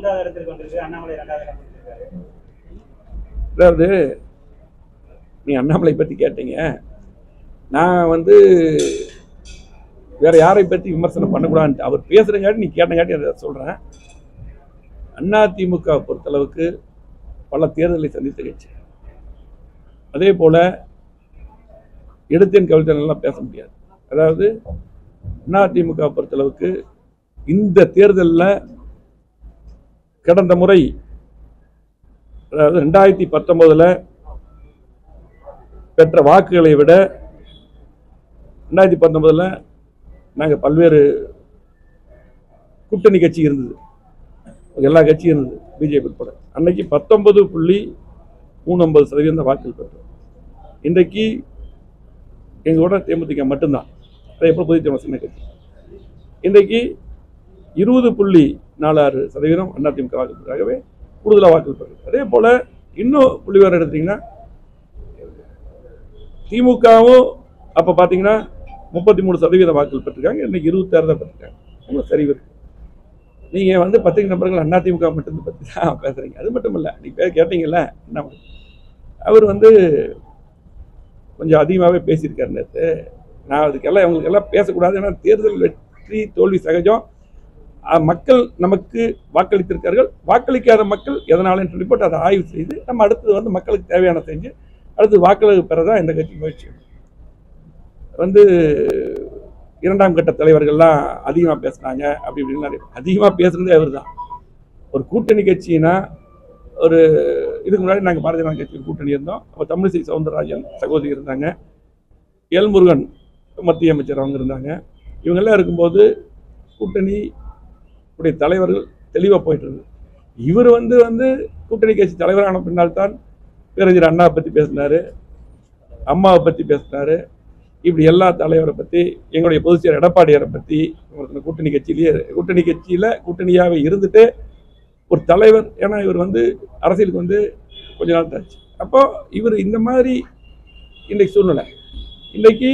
மூன்றாவது இடத்திற்கு வந்திருக்கு, அண்ணாமலை இரண்டாவது இடம் பிடிச்சிருக்காரு. அதாவது நீ அண்ணாமலை பற்றி கேட்டீங்க, நான் வந்து வேற யாரை பற்றி விமர்சனம் பண்ணக்கூடாதுன்ட்டு அவர் பேசுறங்காட்டி நீ கேட்டங்காட்டி அதை சொல்றேன். அதிமுக பொறுத்தளவுக்கு பல தேர்தலை சந்தித்த கட்சி. அதே போல எடுத்தேன் கவிழ்த்தெல்லாம் பேச முடியாது. அதாவது அதிமுக பொறுத்தளவுக்கு இந்த தேர்தலில் கடந்த முறை, அதாவது 2019 பெற்ற வாக்குகளை விட 2019 நாங்கள் பல்வேறு கூட்டணி கட்சி இருந்தது, எல்லா கட்சியும் இருந்தது, பிஜேபி உட்பட. அன்னைக்கு 19.39% வாக்குகள் பெற்றோம். இன்றைக்கு எங்களோட தேமுதிக மட்டும்தான், அதை எப்போ புதிய சின்ன கட்சி. இன்றைக்கு 20.46% அதிமுக வாக்குகளுக்காகவே கூடுதலாக வாக்குகள் பெறுது. அதே போல இன்னும் புள்ளிவிவரம் எடுத்தீங்கன்னா திமுகவும் அப்போ பார்த்தீங்கன்னா 33% வாக்குகள் பெற்றிருக்காங்க, இன்னைக்கு 26 தான் பெற்றிருக்காங்க. ரொம்ப சரிவு இருக்கு. நீங்கள் வந்து பத்திரிகை நபர்கள் அதிமுக மட்டும் பற்றி தான் பேசுகிறீங்க. அது மட்டும் இல்லை, நீங்கள் கேட்டீங்கல்ல என்ன, அவர் வந்து கொஞ்சம் அதிகமாகவே பேசியிருக்காரு நேற்று. நான் அதுக்கெல்லாம் இவங்களுக்கெல்லாம் பேசக்கூடாது, ஏன்னா தேர்தல் வெற்றி தோல்வி சகஜம். மக்கள் நமக்கு வாக்களித்திருக்கார்கள், வாக்களிக்காத மக்கள் எதனாலன்னு சொல்லி போட்டு அதை ஆய்வு செய்து நம்ம அடுத்தது வந்து மக்களுக்கு தேவையான செஞ்சு அடுத்து வாக்களிப்பு பெறதான் இந்த கட்சி முயற்சி. வந்து இரண்டாம் கட்ட தலைவர்கள்லாம் அதிகமாக பேசுனாங்க, அப்படி இப்படின்னு அதிகமாக பேசுனதே அவர் தான். ஒரு கூட்டணி கட்சினா, ஒரு இதுக்கு முன்னாடி நாங்கள் பாரதிய ஜனதா கட்சியில் கூட்டணி இருந்தோம். அப்போ தமிழிசை சவுந்தரராஜன் சகோதரி இருந்தாங்க, எல்முருகன் மத்திய அமைச்சர் அவங்க இருந்தாங்க. இவங்கெல்லாம் இருக்கும்போது கூட்டணி உடைய தலைவர்கள் தெளிவாக போயிட்டு இருந்தது. இவர் வந்து கூட்டணி கட்சி தலைவரான பின்னால் தான் பேரறிஞர் அண்ணாவை பற்றி பேசினார், அம்மாவை பற்றி பேசினார், இப்படி எல்லா தலைவரை பற்றி, எங்களுடைய பொதுச்செயலர் எடப்பாடியாரை பற்றி. கூட்டணி கட்சியில் கூட்டணியாகவே இருந்துட்டு ஒரு தலைவர், ஏன்னா இவர் வந்து அரசியலுக்கு வந்து கொஞ்ச நாள் தாச்சு. அப்போ இவர் இந்த மாதிரி இன்றைக்கு சூழ்நிலை, இன்றைக்கு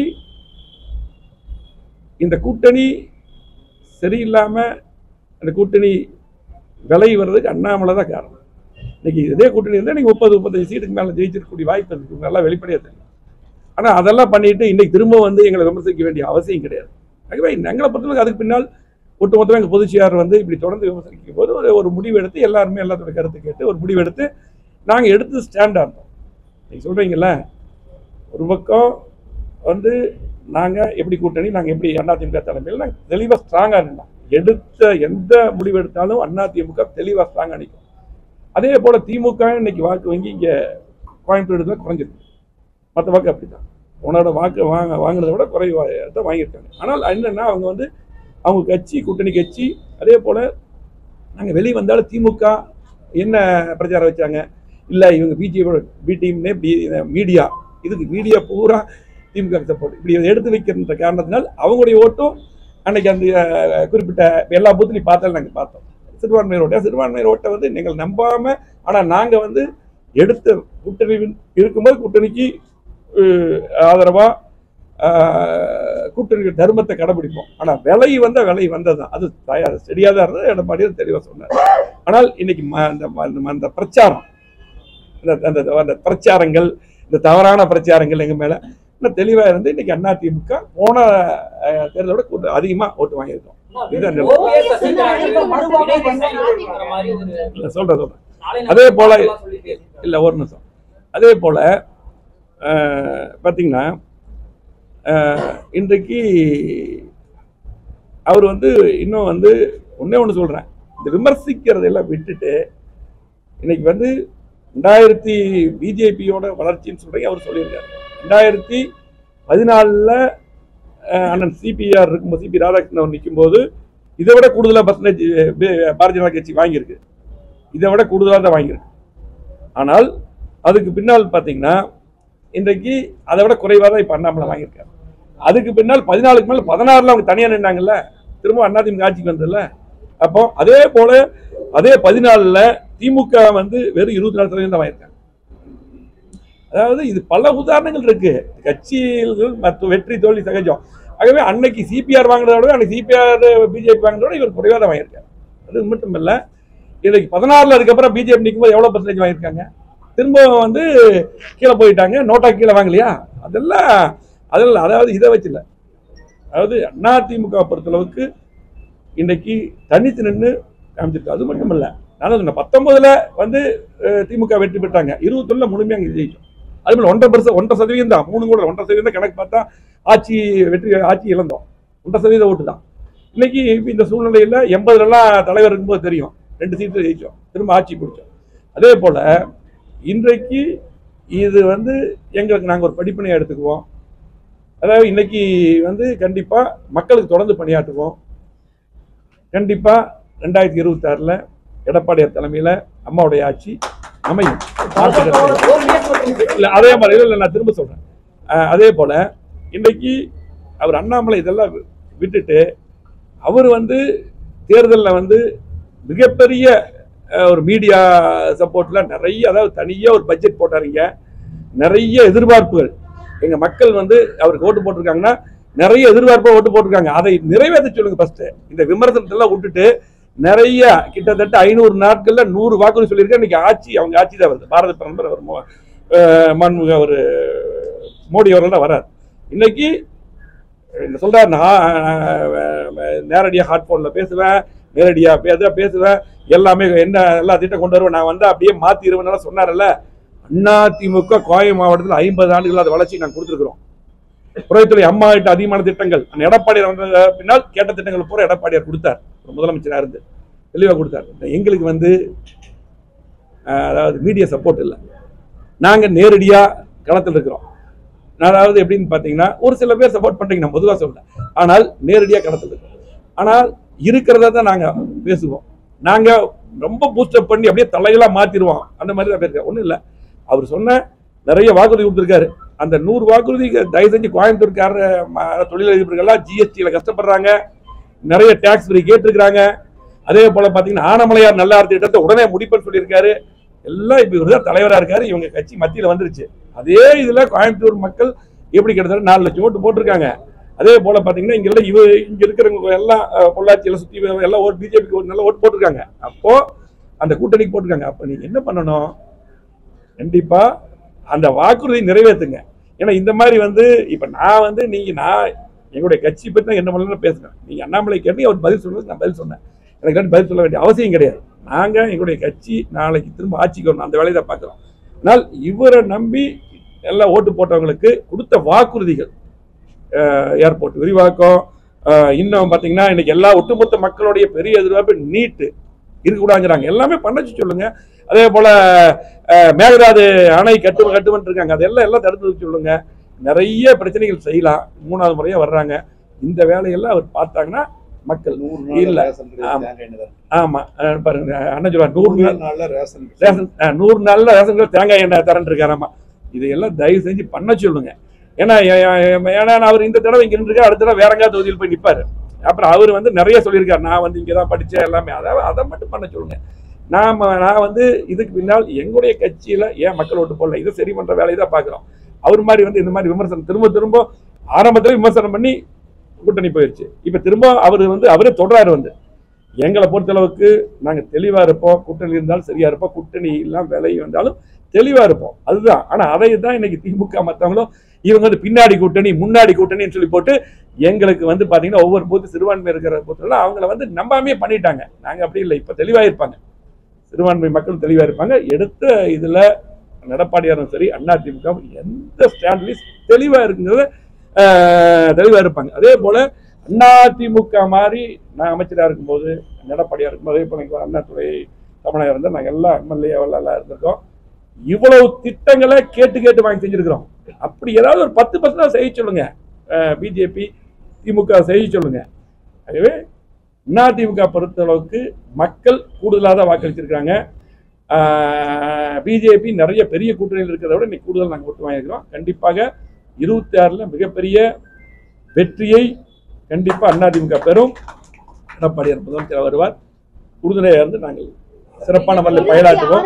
இந்த கூட்டணி சரியில்லாமல் அந்த கூட்டணி விலை வர்றதுக்கு அண்ணாமலை தான் காரணம். இன்னைக்கு இதே கூட்டணி இருந்தால் நீங்கள் 30-35 சீட்டுக்கு மேலே ஜெயிச்சிருக்கக்கூடிய வாய்ப்பு இருக்குது, நல்லா வெளிப்படையாக தெரியும். ஆனால் அதெல்லாம் பண்ணிட்டு இன்னைக்கு திரும்ப வந்து எங்களை விமர்சிக்க வேண்டிய அவசியம் கிடையாது. ஆகவே எங்களை பொறுத்தவரைக்கும் அதுக்கு பின்னால் ஒட்டுமொத்தமாக எங்கள் பொதுச்செயலாளர் வந்து இப்படி தொடர்ந்து விமர்சிக்கும் போது ஒரு முடிவு எடுத்து, எல்லாருமே எல்லாத்தோட கருத்து கேட்டு ஒரு முடிவு எடுத்து நாங்கள் எடுத்து ஸ்டாண்டாக இருந்தோம். நீங்கள் சொல்கிறீங்கள, ஒரு பக்கம் வந்து நாங்கள் எப்படி கூட்டணி, நாங்கள் எப்படி அதிமுக தலைமையில் நாங்கள் தெளிவாக ஸ்ட்ராங்காக இருந்தோம். எடுத்த எந்த முடிவு எடுத்தாலும் அதிமுக தெளிவாக ஸ்ட்ராங்காக நிற்கும். அதே போல் திமுக இன்னைக்கு வாக்கு வங்கி இங்கே கோயம்புத்தூர் இடத்துல குறைஞ்சிருக்கு, மற்ற வாக்கு அப்படி தான் உன்னோட வாக்கு வாங்கினதை விட குறைவாக தான் வாங்கியிருக்காங்க. ஆனால் என்னென்னா அவங்க வந்து அவங்க கட்சி கூட்டணி கட்சி. அதே போல் நாங்கள் வெளியே வந்தாலும் திமுக என்ன பிரச்சாரம் வச்சாங்க, இல்லை இவங்க பிஜேபியோட பி டீம்னே மீடியா, இதுக்கு மீடியா பூரா திமுக சப்போர்ட் இப்படி எடுத்து வைக்கிற காரணத்தினால் அவங்களுடைய ஓட்டும் அன்னைக்கு அந்த குறிப்பிட்ட எல்லா பூத்துலையும் பார்த்தாலும் நாங்கள் பார்த்தோம். சிறுபான்மையர் ஓட்டை வந்து நீங்கள் நம்பாமல், ஆனால் நாங்கள் வந்து எடுத்த கூட்டணி இருக்கும்போது கூட்டணிக்கு ஆதரவாக கூட்டணி தர்மத்தை கடைபிடிப்போம். ஆனால் விலை வந்தது தான், அது சரியாக தான் இருந்தது. எடப்பாடியார் தெளிவாக சொன்னார். ஆனால் இன்னைக்கு அந்த பிரச்சாரம், அந்த பிரச்சாரங்கள், இந்த தவறான பிரச்சாரங்கள் எங்கள் மேலே இன்னும் தெளிவாக இருந்து இன்னைக்கு அதிமுக போன தேர்தலோட கூட்டம் அதிகமாக ஓட்டு வாங்கியிருக்கோம். சொல்றேன். அதே போல இல்லை ஒரு நிமிஷம், அதே போல பார்த்தீங்கன்னா இன்றைக்கு அவர் வந்து இன்னும் வந்து ஒன்று சொல்கிறேன், இந்த விமர்சிக்கிறதெல்லாம் விட்டுட்டு இன்னைக்கு வந்து 2000 பிஜேபியோட வளர்ச்சின்னு சொல்றீங்க. அவர் சொல்லியிருக்காரு 2014 அண்ணன் சிபிஆர் இருக்கும்போது, சிபி ராதாகிருஷ்ணன் அவர் நிற்கும்போது இதை விட கூடுதலாக பாரதிய ஜனதா கட்சி வாங்கியிருக்கு, இதை விட கூடுதலாக தான் வாங்கியிருக்கு. ஆனால் அதுக்கு பின்னால் பார்த்தீங்கன்னா இன்றைக்கு அதை விட குறைவாக தான் இப்போ அண்ணாமலை வாங்கியிருக்காரு. அதுக்கு பின்னால் 14க்கு மேலே 16 அவங்க தனியாக நின்றாங்கல்ல, திரும்ப அதிமுக ஆட்சிக்கு வந்ததில்ல. அப்போ அதே போல அதே 14 திமுக வந்து வெறும் 24% தான் வாங்கியிருக்காங்க. அதாவது இது பல உதாரணங்கள் இருக்கு. கட்சியில் வெற்றி தோல்வி சகஜம். ஆகவே அன்னைக்கு சிபிஆர் வாங்கினத விட அன்னைக்கு சிபிஆர் பிஜேபி வாங்கினத விட இவர் குறைவாக தான் வாங்கியிருக்காரு. அது மட்டும் இல்லை, இன்னைக்கு 16ல் அதுக்கப்புறம் பிஜேபி நிற்கும்போது எவ்வளவு பர்சன்டேஜ் வாங்கியிருக்காங்க? திரும்ப வந்து கீழே போயிட்டாங்க. நோட்டா கீழே வாங்கலையா? அதெல்லாம் அதாவது இதை வச்சு இல்லை. அதாவது அதிமுக பொறுத்தளவுக்கு இன்னைக்கு தனித்து நின்று காமிச்சிருக்கு. அது மட்டும் இல்லை, நான் 19ல் வந்து திமுக வெற்றி பெற்றாங்க, 21ல் முழுமையாக அங்கே ஜெயிச்சோம். அது மாதிரி 1.5% தான், 3 கூட 1.5% கணக்கு பார்த்தா ஆட்சி இழந்தோம். 1% ஓட்டு தான். இன்னைக்கு இந்த சூழ்நிலையில் 80லலாம் தலைவர் இருக்கும்போது தெரியும் 2 சீட்டு ஜெயிச்சோம், திரும்ப ஆட்சி பிடிச்சோம். அதே போல இன்றைக்கு இது வந்து எங்களுக்கு நாங்கள் ஒரு படிப்பினையை எடுத்துக்குவோம். அதாவது இன்னைக்கு வந்து கண்டிப்பா மக்களுக்கு தொடர்ந்து பணியாற்றுவோம். கண்டிப்பா 2026ல் எடப்பாடியார் தலைமையில அம்மாவுடைய ஆட்சி அமையும். அதே மாதிரி இல்லை, நான் திரும்ப சொல்றேன். அதே போல இன்னைக்கு அவர் அண்ணாமலை இதெல்லாம் விட்டுட்டு அவர் வந்து தேர்தலில் வந்து மிகப்பெரிய ஒரு மீடியா சப்போர்ட்ல நிறைய, அதாவது தனியா ஒரு பட்ஜெட் போட்டாருங்க. நிறைய எதிர்பார்ப்புகள் எங்க மக்கள் வந்து அவருக்கு ஓட்டு போட்டிருக்காங்கன்னா நிறைய எதிர்பார்ப்பா ஓட்டு போட்டிருக்காங்க. அதை நிறைவேற்ற சொல்லுங்க. ஃபர்ஸ்ட் இந்த விமர்சனத்தெல்லாம் விட்டுட்டு நிறைய கிட்டத்தட்ட 500 நாட்கள்ல 100 வாக்குறுதி சொல்லியிருக்காங்க. இன்னைக்கு அவங்க ஆட்சி தான் வருது. பாரத பிரதமர் அவர் மாண்புமிகு அவர் மோடி அவர்கள் தான் வர்றார். இன்னைக்கு சொல்றாரு, நேரடியாக ஹாட் போன்ல பேசுவேன், நேரடியா பேசுவேன், எல்லாமே எல்லா திட்டம் கொண்டு வருவேன், நான் வந்து அப்படியே மாத்திடுவேன் சொன்னார்ல. அதிமுக கோயம் மாவட்டத்தில் 50 ஆண்டுகள் அது வளர்ச்சி நாங்கள் கொடுத்துருக்கிறோம். புறத்துறை அம்மா கிட்ட அதிகமான திட்டங்கள் எடப்பாடியார் வந்த பின்னால் கேட்ட திட்டங்கள் பூரா எடப்பாடியார் கொடுத்தார். முதலமைச்சராக இருந்து தெளிவாக கொடுத்தார். எங்களுக்கு வந்து அதாவது மீடியா சப்போர்ட் இல்லை. நாங்கள் நேரடியாக களத்தில் இருக்கிறோம். அதாவது எப்படின்னு பார்த்தீங்கன்னா, ஒரு சில பேர் சப்போர்ட் பண்ணுறீங்க, நான் பொதுவாக சொல்றேன். ஆனால் நேரடியாக களத்தில் இருக்கிறோம். ஆனால் இருக்கிறத தான் நாங்கள் பேசுவோம். நாங்கள் ரொம்ப பூஸ்டப் பண்ணி அப்படியே தலையெல்லாம் மாற்றிடுவோம், அந்த மாதிரி தான் பேசுகிறோம். ஒன்றும் இல்லை, அவர் சொன்ன நிறைய வாக்குறுதி கொடுத்துருக்காரு. அந்த 100 வாக்குறுதி தயவு செஞ்சு கோயம்புத்தூர்கார தொழிலதிபர்கள்லாம் ஜிஎஸ்டியில் கஷ்டப்படுறாங்க, நிறைய டாக்ஸ் ஃப்ரீ கேட்டிருக்கிறாங்க. அதே போல பார்த்தீங்கன்னா ஆனமலையார் நல்லார் திட்டத்தை உடனே முடிப்பன்னு சொல்லியிருக்காரு. எல்லாம் இப்போ இவர் தான் தலைவராக இருக்காரு. இவங்க கட்சி மத்தியில் வந்துருச்சு. அதே இதில் கோயம்புத்தூர் மக்கள் எப்படி கிட்டத்தட்ட 4 லட்சம் ஓட்டு போட்டிருக்காங்க. அதே போல பார்த்தீங்கன்னா இங்கே இருக்கிறவங்க எல்லாம் பொள்ளாச்சியில் சுற்றி எல்லாம் ஓட்டு பிஜேபிக்கு ஒரு நல்ல ஓட்டு போட்டிருக்காங்க. அப்போ அந்த கூட்டணிக்கு போட்டிருக்காங்க. அப்போ நீங்கள் என்ன பண்ணணும்? கண்டிப்பா அந்த வாக்குறுதி நிறைவேற்றுங்க. ஏன்னா இந்த மாதிரி வந்து இப்ப நான் வந்து நான் எங்களுடைய கட்சி பற்றி தான் என்ன பண்ணலாம் பேசுறேன். நீங்க அண்ணாமலை கேட்டு அவர் பதில் சொல்றது, நான் பதில் சொன்னேன். எனக்கு பதில் சொல்ல வேண்டிய அவசியம் கிடையாது. நாங்க எங்களுடைய கட்சி நாளைக்கு திரும்ப ஆட்சிக்கு வரணும், அந்த வேலையை தான் பார்க்கிறோம். ஆனால் இவரை நம்பி எல்லாம் ஓட்டு போட்டவங்களுக்கு கொடுத்த வாக்குறுதிகள், ஏர்போர்ட் விரிவாக்கம், இன்னும் பார்த்தீங்கன்னா இன்னைக்கு எல்லா ஒட்டுமொத்த மக்களுடைய பெரிய எதிர்பார்ப்பு நீட்டு இருக்கக்கூடாதுங்கிறாங்க. எல்லாமே பண்ணச்சு சொல்லுங்க. அதே போல மேகதாது அணை கட்டுவன் இருக்காங்க, அதெல்லாம் தடுத்து சொல்லுங்க. நிறைய பிரச்சனைகள் செய்யலாம். 3வது முறையா வர்றாங்க. இந்த வேலையெல்லாம் அவர் பார்த்தாங்கன்னா மக்கள் 100 பாருங்க அண்ணன் சொல்லுவார் 100 நாள்ல ரேஷன் தேங்காய் எண்ணெய் தரன் இருக்காராமா. இதையெல்லாம் தயவு செஞ்சு பண்ண சொல்லுங்க. ஏன்னா அவர் இந்த தடவை இங்க நின்று அடுத்த தடவை வேற எங்கேயாவது தொகுதியில் போய் நிற்பாரு. அப்புறம் அவர் வந்து நிறைய சொல்லியிருக்காரு, நான் வந்து இங்கதான் படிச்சேன் எல்லாமே. அதாவது அதை மட்டும் பண்ண சொல்லுங்க. நான் வந்து இதுக்கு பின்னால் எங்களுடைய கட்சியில ஏன் மக்கள் ஓட்டு போடல, இதை சரி பண்ற வேலையை தான் பார்க்கிறோம். அவர் மாதிரி வந்து இந்த மாதிரி விமர்சனம் திரும்ப ஆரம்பத்தில் விமர்சனம் பண்ணி கூட்டணி போயிடுச்சு. இப்ப திரும்ப அவர் வந்து அவரே தொடராரு. வந்து எங்களை பொறுத்தளவுக்கு நாங்க தெளிவா இருப்போம். கூட்டணி இருந்தாலும் சரியா இருப்போம், கூட்டணி எல்லாம் விலை வந்தாலும் தெளிவா இருப்போம், அதுதான். ஆனா அதை தான் இன்னைக்கு திமுக மற்றவங்களும் இவங்க வந்து பின்னாடி கூட்டணி முன்னாடி கூட்டணின்னு சொல்லி போட்டு எங்களுக்கு வந்து பாத்தீங்கன்னா ஒவ்வொரு போது சிறுபான்மை இருக்கிற போதெல்லாம் அவங்கள வந்து நம்பாமே பண்ணிட்டாங்க. நாங்க அப்படி இல்லை, இப்ப தெளிவா இருப்பாங்க, சிறுபான்மை மக்கள் தெளிவா இருப்பாங்க. எடுத்த இதுல எடப்பாடியாரும் சரி அதிமுக எந்த ஸ்டாண்ட்லயும் தெளிவா இருக்குங்கிறத தெளிவா இருப்பாங்க. அதே போல அதிமுக மாதிரி நான் அமைச்சராக இருக்கும்போது எடப்பாடியா இருக்கும்போது அதே போல அண்ணாதுரை தமிழக இருந்தால் நாங்கள் எல்லாம் எம்எல்ஏ எல்லாம் இருந்திருக்கோம். இவ்வளவு திட்டங்களை கேட்டு வாங்கி செஞ்சிருக்கிறோம். அப்படி ஏதாவது ஒரு 10% செய்ய சொல்லுங்க, பிஜேபி திமுக செய்ய சொல்லுங்க. ஆகவே அதிமுக பொறுத்தளவுக்கு மக்கள் கூடுதலாக தான் வாக்களிச்சிருக்காங்க. பிஜேபி நிறைய பெரிய கூட்டணியில் இருக்கிறத விட இன்னைக்கு கூடுதல் நாங்கள் ஓட்டு வாங்கியிருக்கிறோம். கண்டிப்பாக 26ல் மிகப்பெரிய வெற்றியை கண்டிப்பா அதிமுக பெறும். எடப்பாடியார் முதலமைச்சர் வருவார். உறுதுணையாக இருந்து நாங்கள் சிறப்பான முறையில் பயனாற்றுவோம்.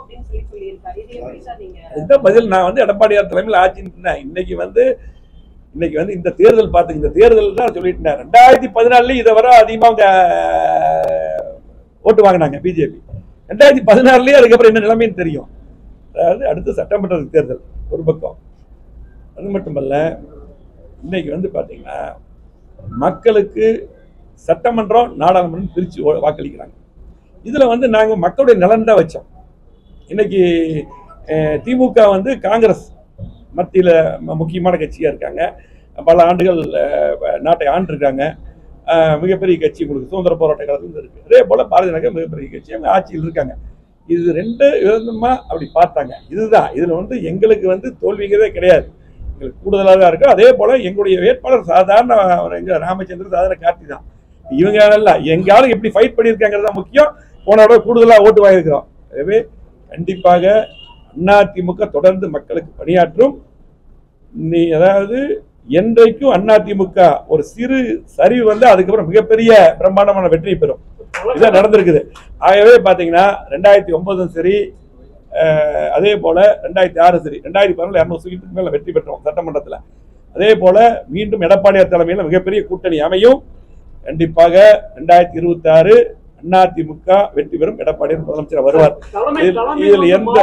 இதுதான் பதில். நான் வந்து எடப்பாடியார் தலைமையில் ஆட்சி இன்னைக்கு வந்து இன்னைக்கு வந்து இந்த தேர்தல் பார்த்து இந்த தேர்தல் தான் சொல்லிட்டேன். 2014 இதை வர அதிகமாக ஓட்டு வாங்கினாங்க பிஜேபி. 2016 அதுக்கப்புறம் என்ன நிலைமைன்னு தெரியும். அதாவது அடுத்து சட்டமன்ற தேர்தல் ஒரு பக்கம். அது மட்டுமல்ல, இன்னைக்கு வந்து பாத்தீங்கன்னா மக்களுக்கு சட்டமன்றம் நாடாளுமன்றம் பிரிச்சு வாக்களிக்கிறாங்க. இதுல வந்து நாங்க மக்களுடைய நலன் தான் வச்சோம். இன்னைக்கு திமுக வந்து காங்கிரஸ் மத்தியில முக்கியமான கட்சியா இருக்காங்க. பல ஆண்டுகள் நாட்டை ஆண்டிருக்காங்க. மிகப்பெரிய கட்சி, உங்களுக்கு சுதந்திர போராட்ட காலத்துல இருக்கு. அதே போல பாரதிய ஜனதா மிகப்பெரிய கட்சி, அவங்க ஆட்சியில் இருக்காங்க. இது ரெண்டு விதமா அப்படி பார்த்தாங்க. இதுதான் இதுல வந்து எங்களுக்கு வந்து தோல்விங்கிறதே கிடையாது, எங்களுக்கு கூடுதலாக தான் இருக்கு. அதே போல எங்களுடைய வேட்பாளர் சாதாரண ராமச்சந்திரன், சாதாரண கார்த்தி தான். இவங்க எல்லாம் எங்காலும் எப்படி ஃபைட் பண்ணியிருக்காங்கிறது தான் முக்கியம். போனோட கூடுதலாக ஓட்டு வாங்கியிருக்கிறோம். எனவே கண்டிப்பாக அதிமுக தொடர்ந்து மக்களுக்கு பணியாற்றும். அதாவது என்றைக்கும் அதிமுக ஒரு சிறு சரிவு வந்து அதுக்கப்புறம் மிகப்பெரிய பிரம்மாண்டமான வெற்றி பெறும். இதான் நடந்திருக்குது. ஆகவே பாத்தீங்கன்னா 2009 சரி, அதே போல 2006 சரி, 2014 200 சீட்டுக்கு மேல வெற்றி பெற்றோம் சட்டமன்றத்தில். அதே போல மீண்டும் எடப்பாடியார் தலைமையில் மிகப்பெரிய கூட்டணி அமையும். கண்டிப்பாக 2026 அதிமுக வெற்றி பெறும், எடப்பாடியார் முதலமைச்சர் வருவார். இதுல எந்த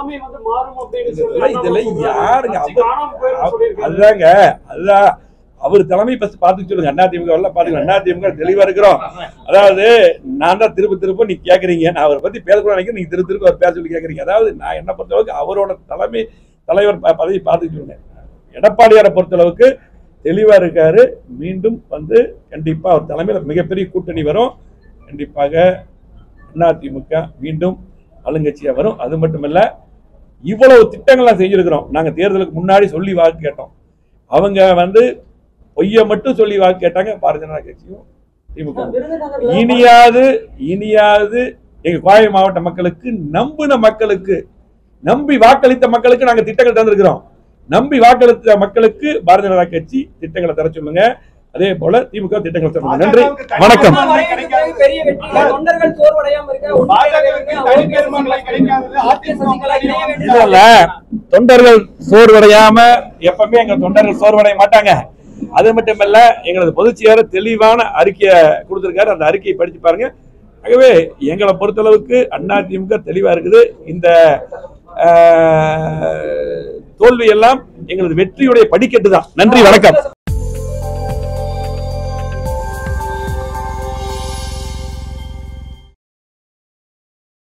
இதுல யாருங்க அதுதாங்க, அதுதான் அவர் தலைமை பார்த்து சொல்லுங்க. அதிமுக பாத்துக்கலாம், அதிமுக தெளிவா இருக்கிறோம். அதாவது நான் தான் திரும்ப நீங்க கேக்குறீங்க, நான் அவரை பத்தி பேசக்கூட நினைக்கிறேன், நீங்க திரும்ப அவர் பேச சொல்லி கேக்குறீங்க. அதாவது நான் என்ன பொறுத்தளவுக்கு அவரோட தலைவர் பதவி பார்த்துட்டு எடப்பாடியாரை பொறுத்தளவுக்கு தெளிவா இருக்காரு. மீண்டும் வந்து கண்டிப்பா அவர் தலைமையில் மிகப்பெரிய கூட்டணி வரும். கண்டிப்பாக அதிமுக மீண்டும் ஆளுங்கட்சியா வரும். அது மட்டுமல்ல, இவ்வளவு திட்டங்கள்லாம் செஞ்சிருக்கிறோம். நாங்க தேர்தலுக்கு முன்னாடி சொல்லி வாக்கு கேட்டோம். அவங்க வந்து பொய்ய மட்டும் சொல்லி வாக்கு கேட்டாங்க. பாரதிய ஜனதா கட்சியும் திமுக. இனியாவது எங்க கோவை மாவட்ட மக்களுக்கு, நம்பின மக்களுக்கு, நம்பி வாக்களித்த மக்களுக்கு நாங்க திட்டங்கள் தந்திருக்கிறோம். நம்பி வாக்களித்த மக்களுக்கு பாரதிய ஜனதா கட்சி திட்டங்களை தர சொல்லுங்க. அதே போல திமுக திட்டங்கள் தர. நன்றி, வணக்கம். தொண்டர்கள் சோர்வடையாம எப்பவுமே எங்க தொண்டர்கள் சோர்வடைய மாட்டாங்க. அது மட்டுமல்ல, எங்களது பொதுச் செயலாளர் தெளிவான அறிக்கையை கொடுத்திருக்காரு. அந்த அறிக்கையை படிச்சு பாருங்க. ஆகவே எங்களை பொறுத்தளவுக்கு அதிமுக தெளிவா இருக்குது. இந்த தோல்வி எல்லாம் எங்களது வெற்றியுடைய படிக்கட்டு தான். நன்றி, வணக்கம்.